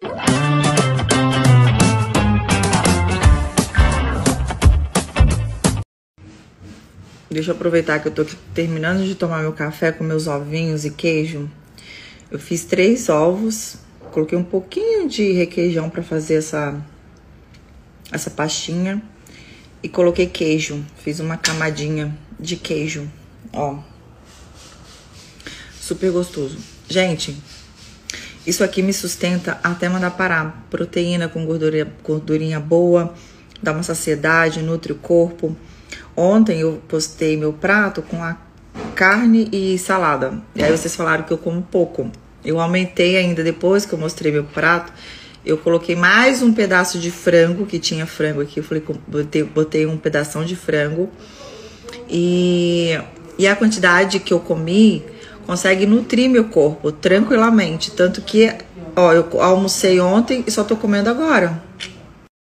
Deixa eu aproveitar que eu tô aqui terminando de tomar meu café com meus ovinhos e queijo. Eu fiz 3 ovos, coloquei um pouquinho de requeijão pra fazer essa pastinha e coloquei queijo. Fiz uma camadinha de queijo, ó. Super gostoso. Gente, isso aqui me sustenta até mandar parar. Proteína com gordurinha boa, dá uma saciedade, nutre o corpo. Ontem eu postei meu prato com a carne e salada. E aí vocês falaram que eu como pouco. Eu aumentei ainda, depois que eu mostrei meu prato, eu coloquei mais um pedaço de frango, que tinha frango aqui. Eu falei, botei um pedação de frango. E a quantidade que eu comi consegue nutrir meu corpo tranquilamente. Tanto que, ó, eu almocei ontem e só tô comendo agora.